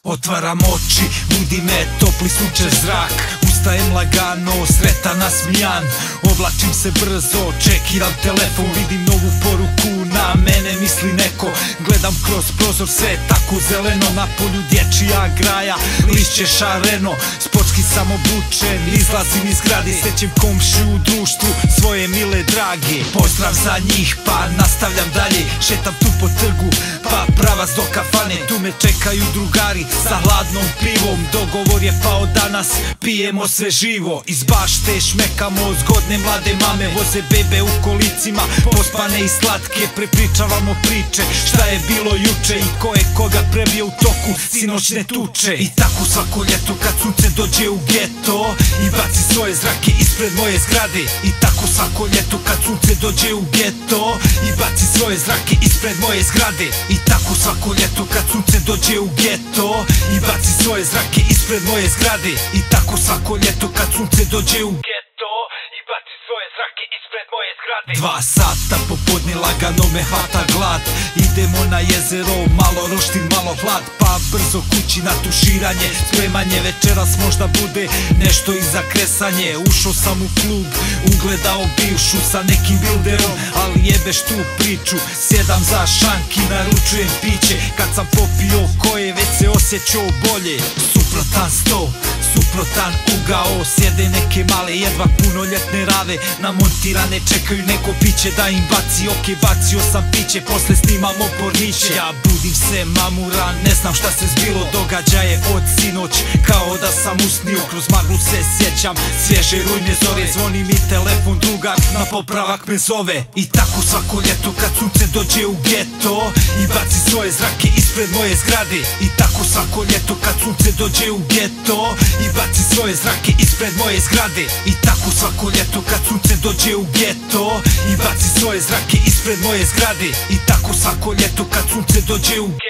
Otvaram oči, budi me topli sunčev zrak. Ustajem lagano, sretan, nasmijan. Oblačim se brzo, čekiram telefon. Vidim novu poruku, na mene misli neko. Gledam kroz prozor, sve tako zeleno. Na polju dječija graja, lišće šareno. Sportski sam obučen, izlazim iz grade. Srećem komšiju u društvu, svoje mile drage. Pozdrav za njih, pa nastavljam dalje. Šetam tu po trgu, pa pravac do kafane. Tu me čekaju drugari sa hladnom pivom. Dogovor je pao danas, pijemo sve živo. Iz bašte šmekamo zgodne mlade mame. Voze bebe u kolicima, pospane i slatke. Prepričavamo priče, šta je bilo juče i ko je koga prebio u toku sinoćne tuče. I tako svako ljeto kad sunce dođe u geto i baci svoje zrake ispred moje zgrade. I tako svako ljeto kad sunce dođe u geto i baci svoje zrake ispred moje zgrade. I tako svako ljeto kad sunce dođe u geto i baci svoje zrake ispred moje zgrade. I tako svako ljeto kad sunce dođe u geto i baci svoje zrake ispred moje zgrade. 2 sata popodne, lagano me hvata glad. Idemo na jezero, malo roštilj, malo hlad. Pa brzo kući na tuširanje, spremanje. Večeras možda bude nešto i za kresanje. Ušao sam u klub, ugledao bivšu sa nekim bilderom, ali jebeš tu priču. Sjedam za šanki, naručujem piće. Kad sam popio koje, već se osjećao bolje. Suprotan sto, suprotan ugao. Sjede neke male, jedva punoljetne rave. Namontirane, čekaju neko piće da im baci. Ok, bacio sam piće, posle snimamo porniće. Ja budim se mamuran, ne znam šta se zbilo. Događaje od sinoć, kao da sam usnio. Kroz maglu se sjećam, svježe rujne zore. Zvoni mi telefon, drugar na popravak me zove. I tako svako ljeto kad sunce dođe u geto i baci svoje zrake ispred moje zgrade. I tako svako ljeto kad sunce dođe u geto i baci svoje zrake ispred moje zgrade. I tako svako ljeto kad sunce dođe u geto i baci svoje zrake ispred moje zgrade. I tako svako ljeto kad sunce dođe u geto